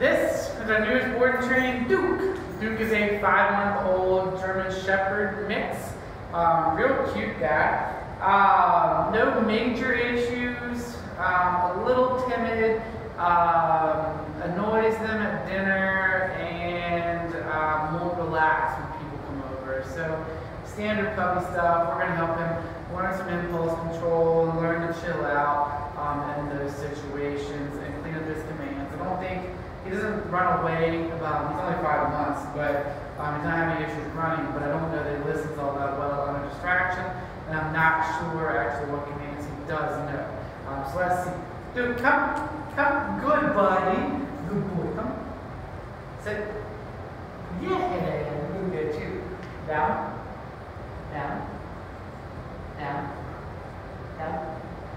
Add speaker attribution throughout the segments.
Speaker 1: This is our newest board and train, Duke. Duke is a 5-month-old German Shepherd mix. Real cute guy. No major issues. A little timid. Annoys them at dinner and won't relax when people come over. So standard puppy stuff. We're going to help him learn some impulse control and learn to chill out in those situations and clean up his commands. I don't think he doesn't run away. He's only 5 months, but he's not having issues running. But I don't know that he listens all that well under distraction, and I'm not sure actually what commands he does know. So let's see. Dude, come. Good buddy. Good boy. Come. Sit. Yeah. Look at you. Down. Down. Down. Down.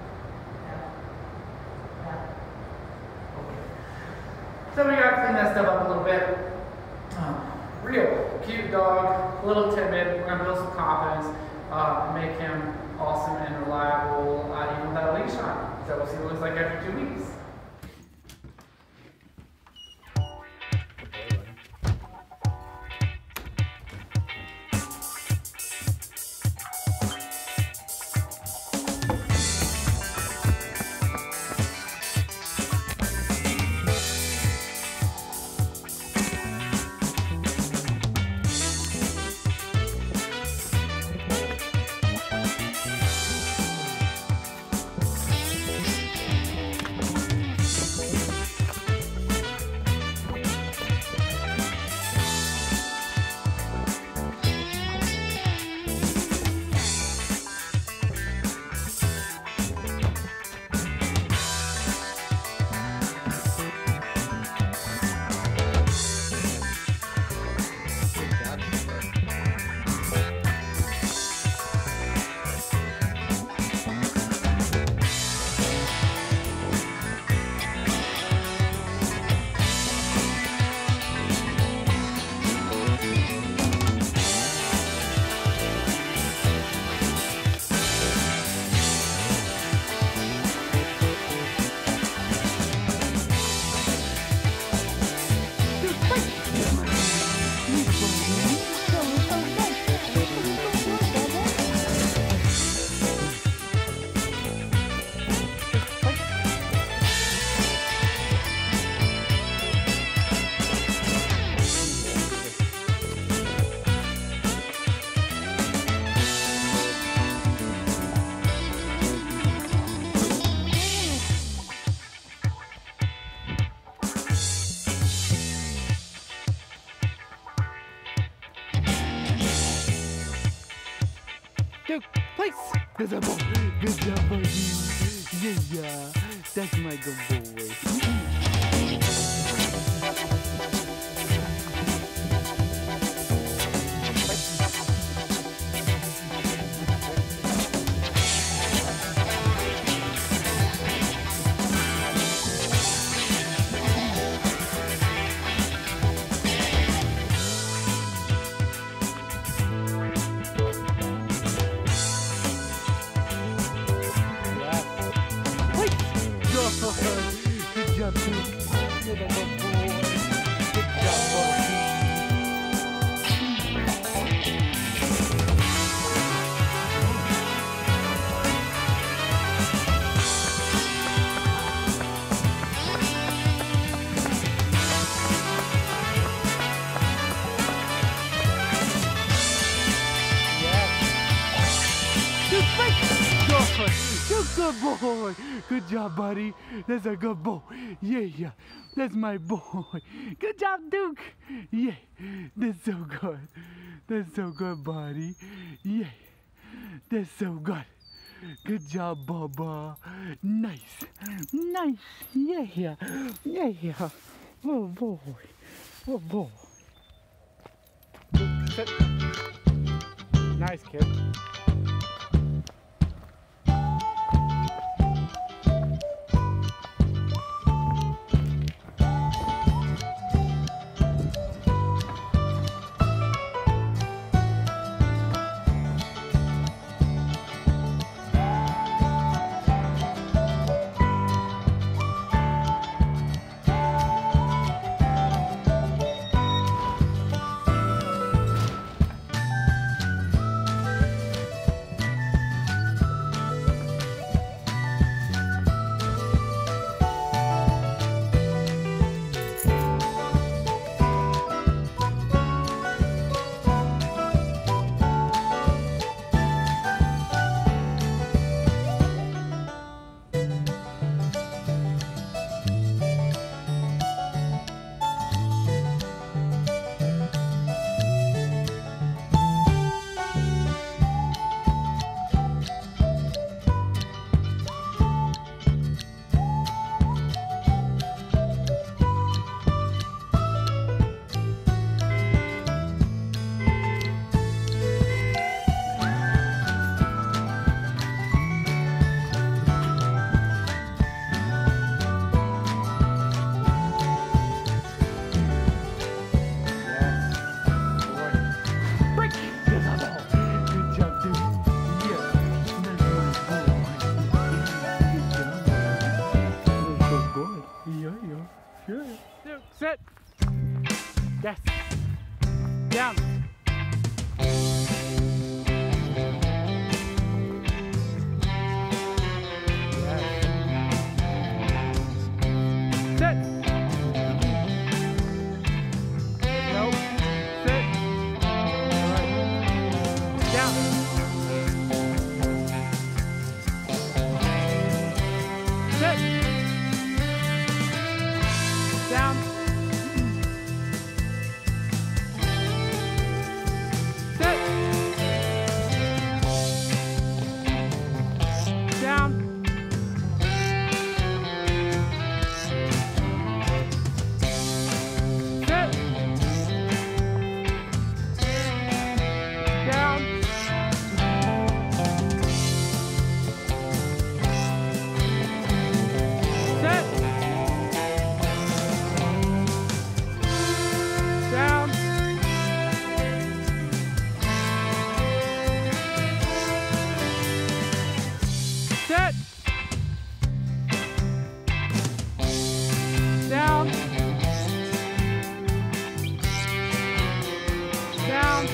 Speaker 1: So we gotta clean that stuff up a little bit. Real cute dog, a little timid. We're gonna build some confidence, make him awesome and reliable, even without a leash on. So we'll see what it looks like after 2 weeks.
Speaker 2: Duke, place! There's a ball. Good job, buddy. Yeah, that's my good boy. Good job, Duke. You're the good boy. Good job, boy. Good boy. Good job, buddy. That's a good boy. Yeah. That's my boy. Good job, Duke. Yeah. That's so good. That's so good, buddy. Yeah. That's so good. Good job, Bubba. Nice. Yeah. Oh, boy. Oh, boy. Sit. Nice, kid. Yeah. Duke, sit. Yes. Down. Sit. Nope. Sit. All right. Down. Sit. Down. Sit. Down. Sit. Down. Sit. Down. Sit. Down. Down.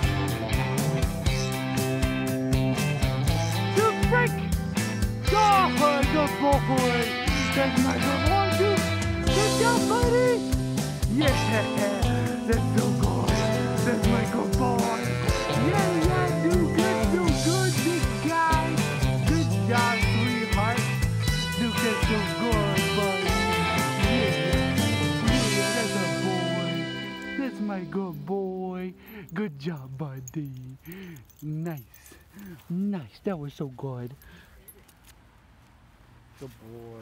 Speaker 2: Duke, break. Oh, good boy. That's my good boy, Duke. Good job, buddy. Yeah, that's so good. That's my good boy. Yeah, Duke, good, big guy. Good job, sweetheart. Duke, that's so good, buddy. Yeah, that's a boy. That's my good boy. Good job, buddy. Nice. That was so good. Good boy.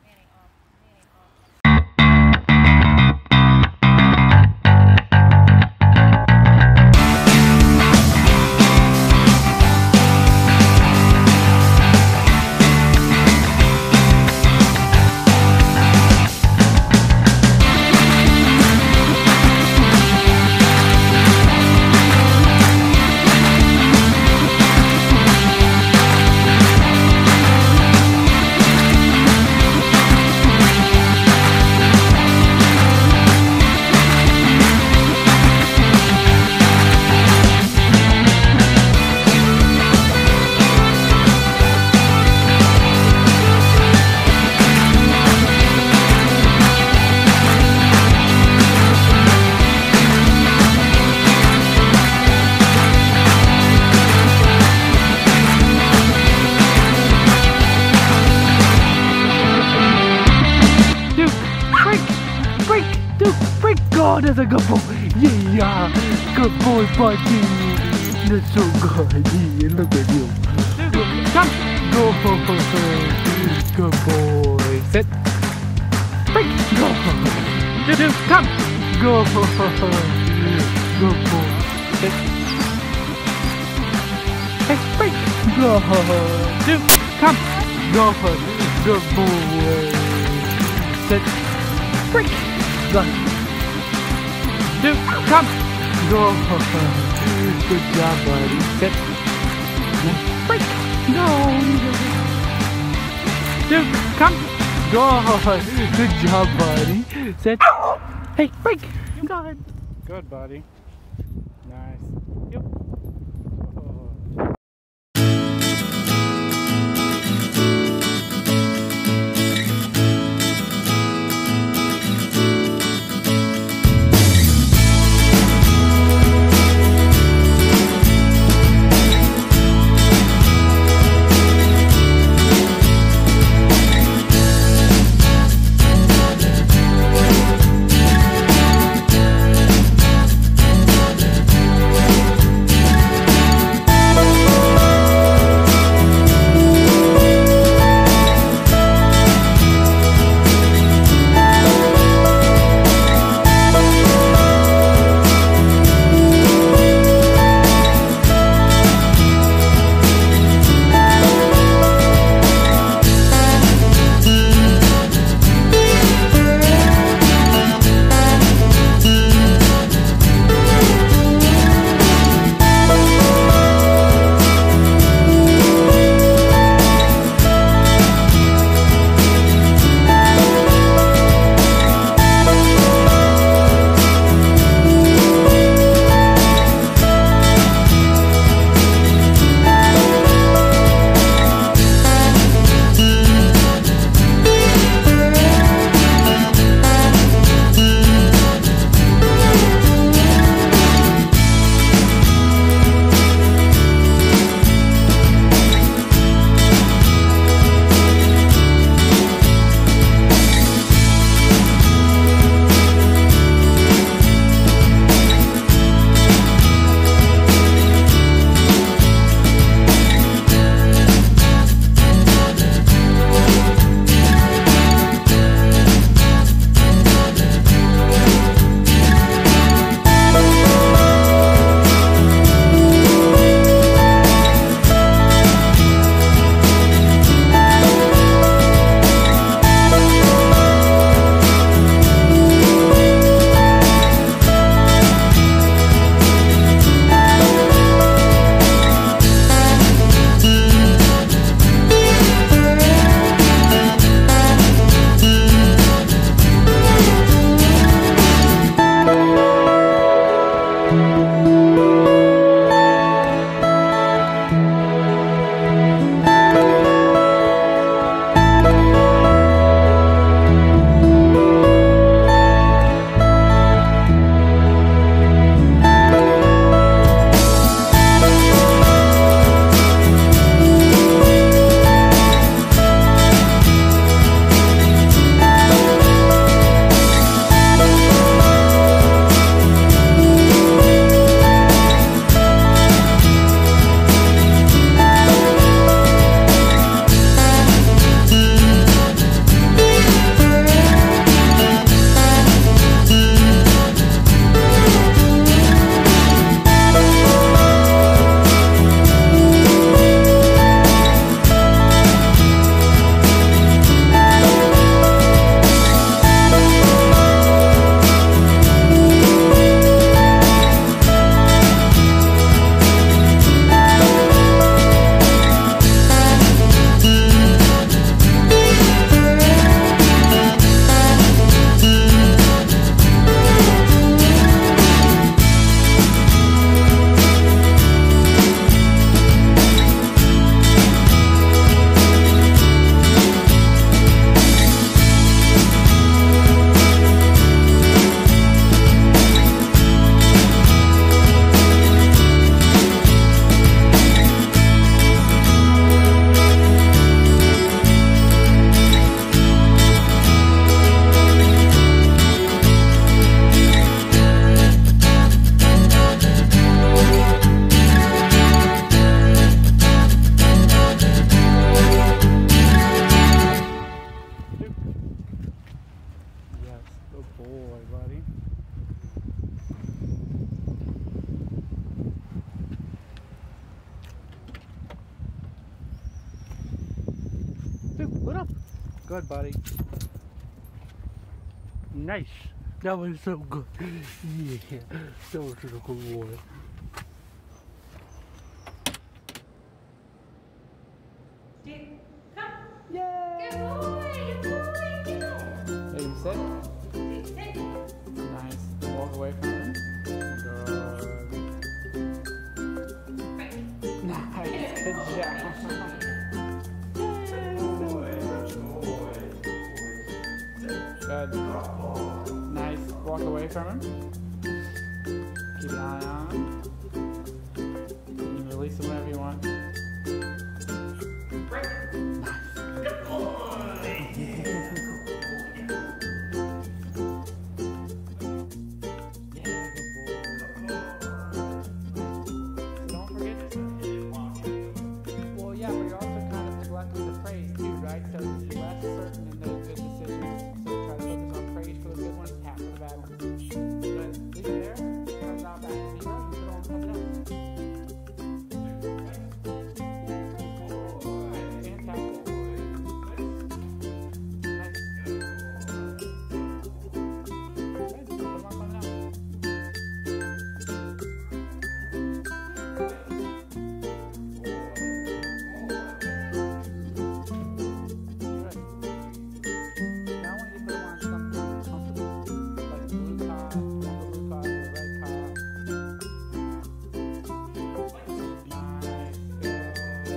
Speaker 2: Oh, that's a good boy. Yeah, good boy, buddy. That's so good. Yeah, look at you. Come. Go. Good boy. Sit. Break. Go. Come. Go. Good boy. Sit. Hey, break. Go. Come. Go. Good boy. Sit. Break. Go. Duke, come! Go! Good job, buddy. Sit. Break! Go! Duke, come! Go! Good job, buddy. Sit. Hey, break! Good. Good, buddy. Nice. Yep. boy, buddy. Dude, what up? Good, buddy. Nice. That was so good. Yeah, that was a good one.
Speaker 3: Dude, come.
Speaker 2: Yay!
Speaker 3: Good boy, good boy, good.
Speaker 2: Hey, you sit?
Speaker 3: Dude, sit.
Speaker 2: Nice. Walk away from him. Good.
Speaker 3: Right.
Speaker 2: Nice. Good job. Good. Nice. Walk away from him. Keep an eye on him. You can release him whenever you want.
Speaker 3: Good boy.
Speaker 2: Don't forget. Well, yeah, but you're also kind of neglecting the praise too, right? So you're less certain in those good decisions. So try to focus on praise for the good ones, tap for the bad ones. But leave it there. Comes out back to zero. You put on something else. Fantastic. Nice. Good. Put on something else. Good. Now I want you to put on something comfortable, like blue top, blue top, or red top. Nice. Good.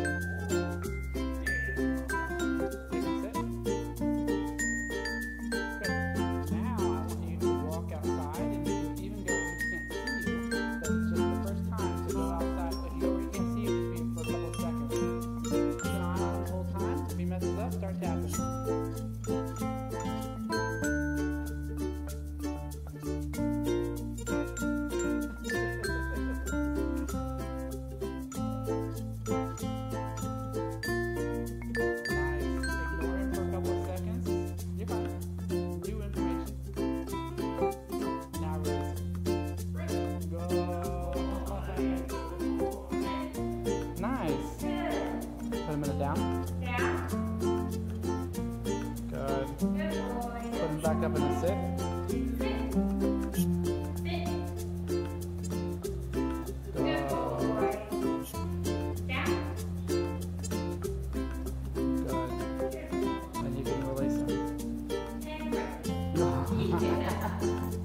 Speaker 2: Take a sit. Good. Now I want you to walk outside, and you can even go where you can't see you. That's just the first time to go outside. If you go where you can't see you, just be for a couple of seconds. Keep an eye on him the whole time. If he messes up, start tapping. Nice. Ignore him for a couple of seconds. You're fine. New information. Now release him. Go. Nice. Put him in a down.
Speaker 3: Down.
Speaker 2: Good.
Speaker 3: Good boy.
Speaker 2: Put him back up in a sit.
Speaker 3: Sit. Sit. Good
Speaker 2: Go.
Speaker 3: boy. Down.
Speaker 2: Good.
Speaker 3: Good.
Speaker 2: And you can release him.
Speaker 3: And right. Yeah.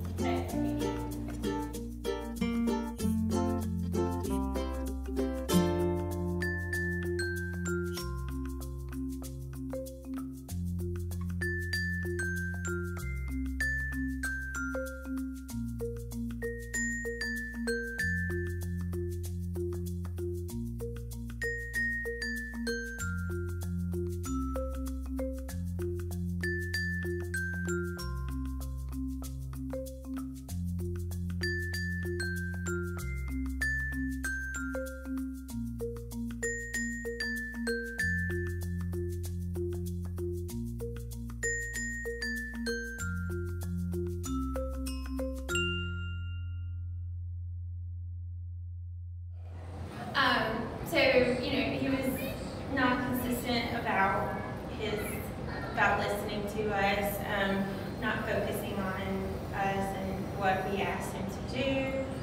Speaker 3: So, you know, he was not consistent about listening to us, not focusing on us and what we asked him to do.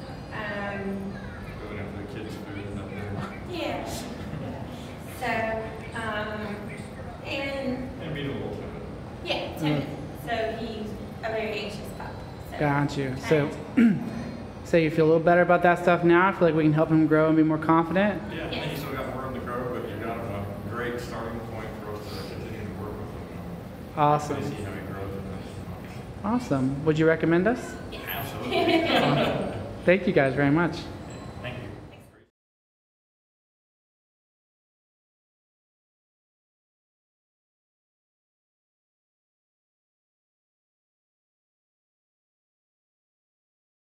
Speaker 4: Going after the kids' food and up there.
Speaker 3: Yeah. So, and
Speaker 4: And being a little timid.
Speaker 3: yeah, timid. So he's a very anxious pup. So,
Speaker 2: Got you.
Speaker 3: kind
Speaker 2: So,
Speaker 3: of-
Speaker 2: so you feel a little better about that stuff now? I feel like we can help him grow and be more confident.
Speaker 4: Yeah, I think you still got more room to grow, but you got a great starting point for us to continue to work with him.
Speaker 2: Awesome.
Speaker 4: Hopefully see how he grows in this.
Speaker 2: Awesome. Would you recommend us?
Speaker 4: Absolutely.
Speaker 2: Thank you guys very much.